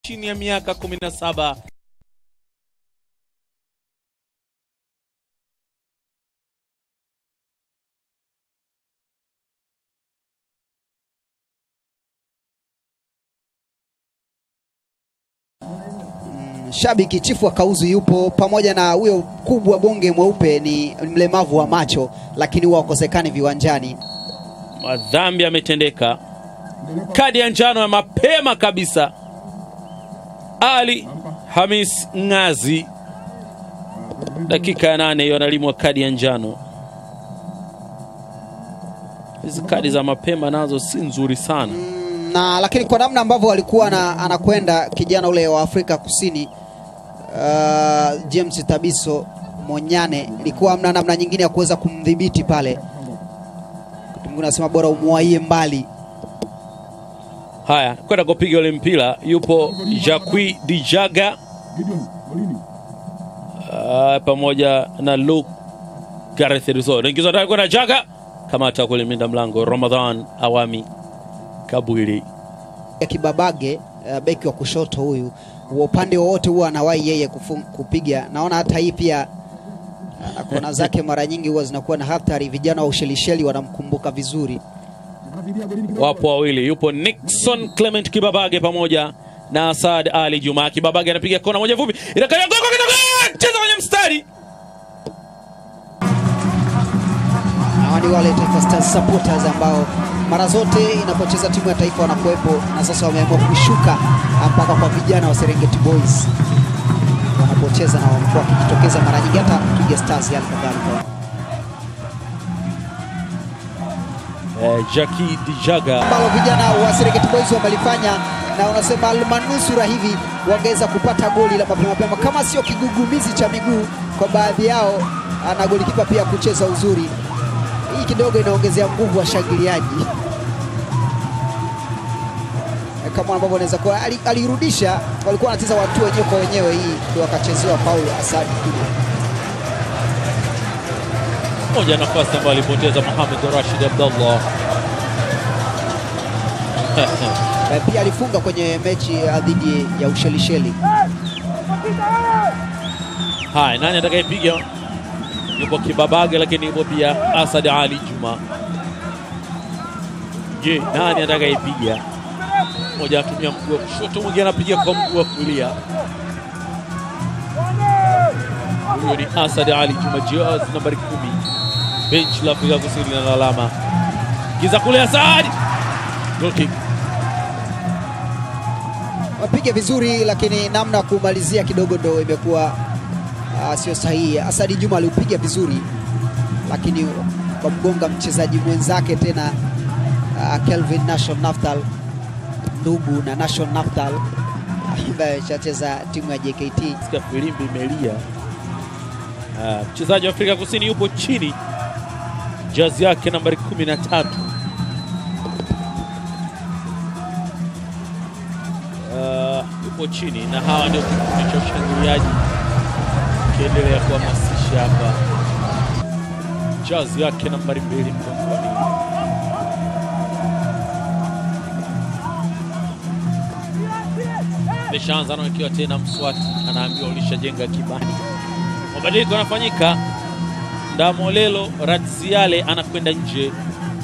chini ya miaka 17. Shabiki Chifu wa Kauzu yupo pamoja na huyo kubwa bonge mweupe, ni mlemavu wa macho lakini huwa wakosekani viwanjani. Madhambi yametendeka. Kadi ya njano ya mapema kabisa. Ali Hamis Ngazi, dakika ya 8 hiyo analimwa kadi ya njano. Hizi kadi za mapema nazo si nzuri sana. Na lakini kwa namna ambavyo alikuwa anakwenda kijana ule wa Afrika Kusini James Tabiso Monyane, ilikuwa hamna namna nyingine ya kuweza kumdhibiti pale. Mungu anasema bora umwaie mbali. Haya, kwenda kupiga ule mpira yupo Jacques Dijaga pamoja na Luke Gareth Rizzo. Ingizo ndani kwa Jaga, kama atakule minda mlango Ramadhan Awami Kabwili. Kibabage beki wa kushoto huyu, wa upande wote huwa anawahi yeye kupiga. Naona hata hii pia kona zake mara nyingi huwa zinakuwa na hatari. Vijana wa Ushelisheli wanamkumbuka vizuri. Wapo wawili, yupo Nixon Clement Kibabage pamoja na Asad Ali Juma. Kibabage anapiga kona moja fupi, inakaya goli kidogo, cheza kwenye mstari. Hao ni wale Taifa Stars supporters ambao mara zote inapocheza timu ya taifa wanakuepo, na sasa wameamua kushuka mpaka kwa vijana wa Serengeti Boys wanapocheza, na wamekuwa wakijitokeza mara nyingi hata Twiga Stars yale kadhalika. Jacques Dijaga ambao vijana wa Serengeti Boys wamelifanya, na wanasema almanusura hivi wangeweza kupata goli la mapema kama sio kigugumizi cha miguu kwa baadhi yao, na golikipa pia kucheza uzuri. Hii kidogo inaongezea nguvu wa shangiliaji, kama ambavyo anaweza kuwa alirudisha, walikuwa wanacheza watu wenyewe kwa wenyewe, hii ndio akachezewa Paul Asad kule. Moja nafasi ambayo alipoteza Mohamed Rashid Abdullah. Pia alifunga kwenye mechi dhidi ya Ushelisheli. Hai, nani atakayepiga? Yupo Kibabage, lakini yupo pia Asad Ali Juma. Je, nani atakayepiga? Moja atumia mguu wa kushoto, mwingine anapiga kwa mguu wa kulia. Huyo ni Asad Ali Juma, jezi nambari 10. Bench la Afrika Kusini na alama. Giza kule Asad. Goal kick. Wapige vizuri, lakini namna kumalizia kidogo ndo imekuwa sio sahihi. Asad Juma aliupiga vizuri, lakini kwa mgonga mchezaji mwenzake tena Kelvin Nation Naftal, ndugu na Nation Naftal ambaye chacheza timu ya JKT. Sikia filimbi imelia. Mchezaji wa Afrika Kusini yupo chini, jazi yake nambari 13. Yupo chini, na hawa ndio kikundi cha ushangiliaji kiendelea kuhamasisha hapa. Jazi yake nambari 2 mgongoni. Deshanza anawekewa tena mswati, anaambiwa ulishajenga kibani. Mabadiliko yanafanyika. Ndamolelo Radziale anakwenda nje,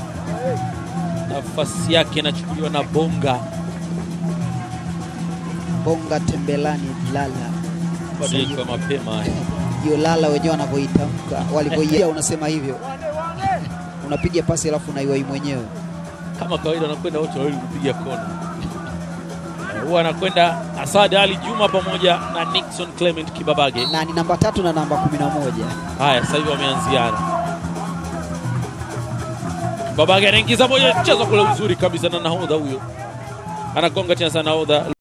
nafasi yake inachukuliwa na Bonga Tembelani Lala. Badiliko mapema hiyo Lala wenyewe wanavyoitamka, walivyoia unasema hivyo. Unapiga pasi alafu unaiwai mwenyewe. Kama kawaida anakwenda wote wawili kupiga kona. Huwa anakwenda Asad Ali Juma pamoja na Nixon Clement Kibabage, na ni namba 3 na namba 11. Haya, sasa hivi wameanziana. Kibabage anaingiza moja, mchezo kule uzuri kabisa na nahodha huyo. Anagonga tena sana nahodha.